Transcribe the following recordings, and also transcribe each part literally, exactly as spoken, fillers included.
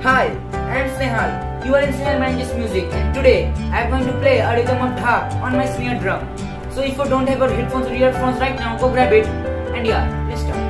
Hi, I am Snehal. You are in Snehal Banerjee's music, and today I am going to play a rhythm of Dhak on my snare drum. So if you don't have your headphones or earphones right now, go grab it. And yeah, let's start.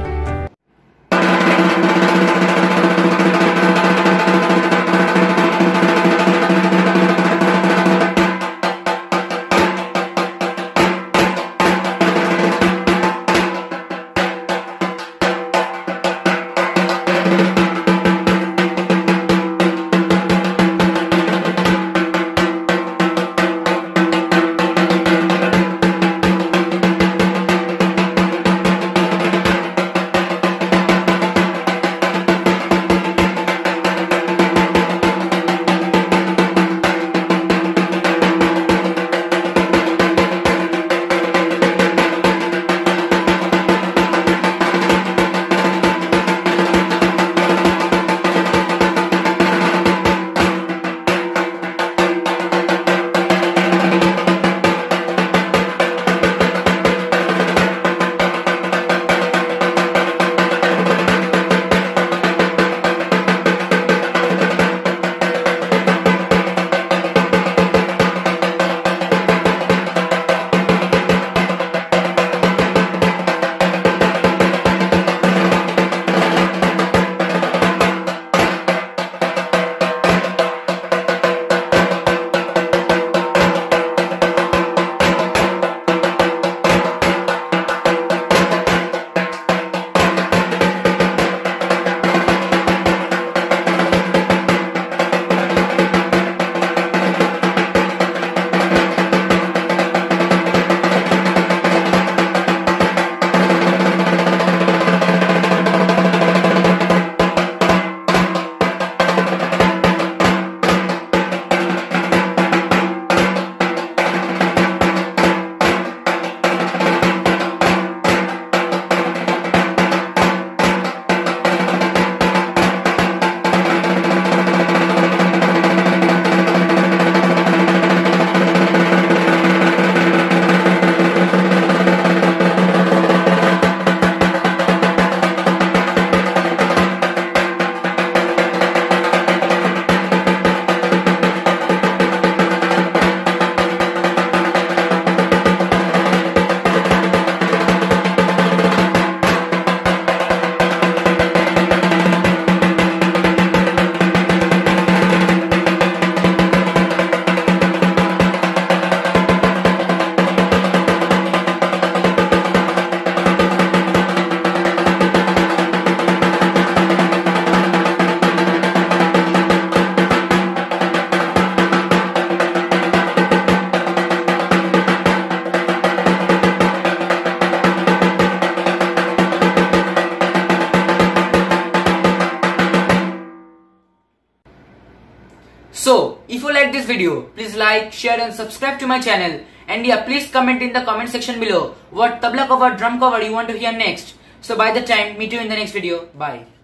So, if you like this video, please like, share and subscribe to my channel. And yeah, please comment in the comment section below what tabla cover, drum cover you want to hear next. So by the time, meet you in the next video. Bye.